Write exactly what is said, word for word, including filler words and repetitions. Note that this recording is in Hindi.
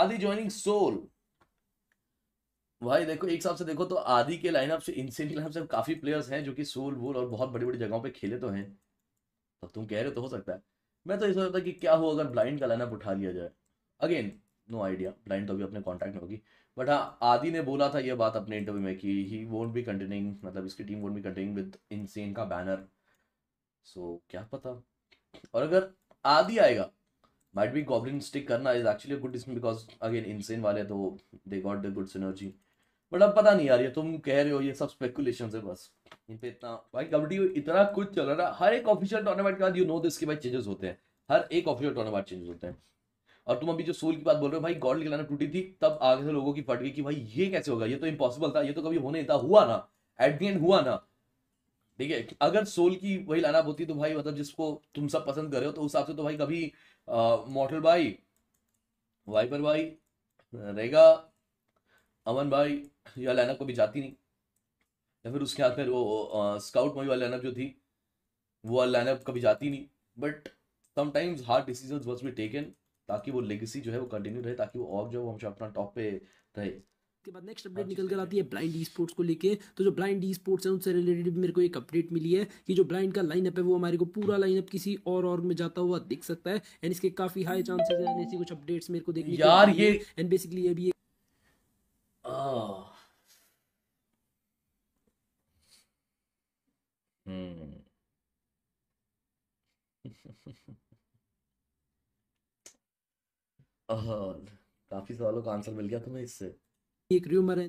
आदि ज्वाइनिंग सोल। भाई देखो, एक हिसाब से देखो तो आदि के लाइनअप से, इनसेन के लाइनअप से काफी प्लेयर्स हैं जो कि सोल वूल और बहुत बड़ी बड़ी जगहों पे खेले तो हैं। तो तुम कह रहे हो तो हो सकता है। मैं तो ये सोच रहा था कि क्या हो अगर ब्लाइंड का लाइनअप उठा लिया जाए। अगेन नो आइडिया, ब्लाइंड तो अभी अपने कॉन्टैक्ट में होगी। बट हाँ, आदि ने बोला था ये बात अपने इंटरव्यू में कि ही वोंट बी कंटिन्यूइंग, मतलब इसकी team won't be continuing with Insane का बैनर। सो क्या पता। और अगर आदि आएगा, माइट बी गॉब्लिन स्टिक करना is actually good decision, because again Insane वाले तो they got the good synergy. But अब पता नहीं यार, ये तुम कह रहे हो, ये सब स्पेकुलेशन है बस। इन पे इतना भाई कबड्डी में इतना कुछ चल रहा है, हर एक ऑफिशियल टूर्नामेंट के बाद यू नो दिस कि भाई चेंजेस होते हैं। हर एक ऑफिशियल टूर्नामेंट चेंजेस होते हैं। और तुम अभी जो सोल की बात बोल रहे हो भाई, गॉड की लाइनअप टूटी थी तब आगे से लोगों की फट गई कि भाई ये कैसे होगा, ये तो इम्पॉसिबल था, ये तो कभी होने नहीं था, हुआ ना। एट द एंड हुआ ना। ठीक है, अगर सोल की वही लाइनअप होती तो भाई मतलब जिसको तुम सब पसंद कर रहे हो तो उस हिसाब से तो भाई कभी मॉर्टल भाई, वाइपर भाई, रेगा, अमन भाई, यह लाइनअप कभी जाती नहीं। या फिर उसके हाथ में वो स्काउट मूवी वाली लाइनअप जो थी, वो वाली लाइनअप कभी जाती नहीं। But sometimes hard decisions must be taken, ताकि वो लेगेसी जो है वो कंटिन्यू रहे, ताकि वो ऑफ जो है वो हमेशा अपना टॉप पे रहे। के बाद नेक्स्ट हर अपडेट चीज निकल के कर लिए। आती है ब्लाइंड ई स्पोर्ट्स को लेके। तो जो ब्लाइंड ई स्पोर्ट्स है उनसे रिलेटेड मेरे को एक अपडेट मिली है कि जो ब्लाइंड का लाइनअप है वो हमारे को पूरा लाइनअप किसी और और में जाता हुआ दिख सकता है। एंड इसके काफी हाई चांसेस हैं, ऐसी कुछ अपडेट्स मेरे को देखने को यार मिली ये है। एंड बेसिकली ये भी आह, हम्म आह, काफी सवालों का आंसर मिल गया तुम्हें इससे। एक र्यूमर है